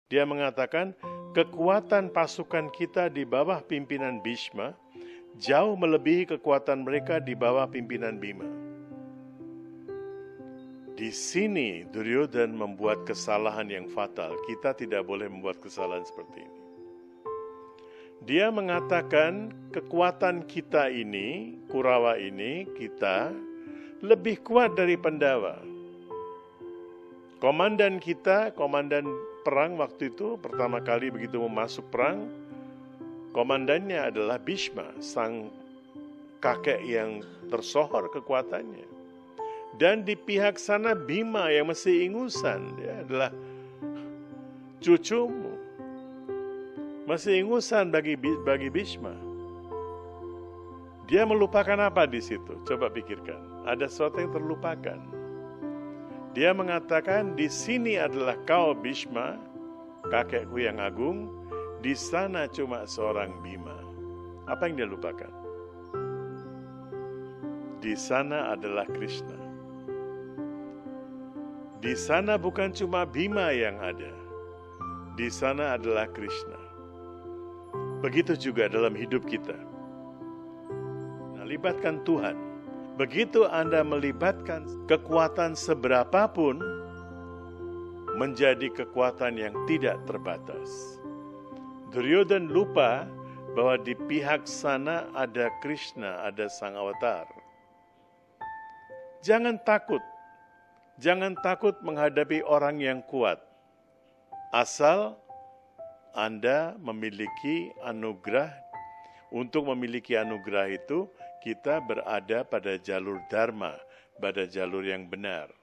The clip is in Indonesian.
Dia mengatakan, kekuatan pasukan kita di bawah pimpinan Bhishma jauh melebihi kekuatan mereka di bawah pimpinan Bima. Di sini Duryodhana membuat kesalahan yang fatal. Kita tidak boleh membuat kesalahan seperti ini. Dia mengatakan kekuatan kita ini, Kurawa ini, kita lebih kuat dari Pandawa. Komandan kita, komandan perang waktu itu, pertama kali begitu masuk perang, komandannya adalah Bhishma, sang kakek yang tersohor kekuatannya. Dan di pihak sana Bima yang masih ingusan, dia adalah cucumu. Masih ingusan bagi Bhishma. Dia melupakan apa di situ? Coba pikirkan. Ada sesuatu yang terlupakan. Dia mengatakan, di sini adalah kau Bhishma, kakekku yang agung, di sana cuma seorang Bima. Apa yang dia lupakan? Di sana adalah Krishna. Di sana bukan cuma Bima yang ada. Di sana adalah Krishna. Begitu juga dalam hidup kita. Nah, libatkan Tuhan. Begitu Anda melibatkan kekuatan seberapapun, menjadi kekuatan yang tidak terbatas. Duryodhana lupa bahwa di pihak sana ada Krishna, ada Sang Avatar. Jangan takut. Jangan takut menghadapi orang yang kuat. Asal Anda memiliki anugerah. Untuk memiliki anugerah itu, kita berada pada jalur dharma, pada jalur yang benar.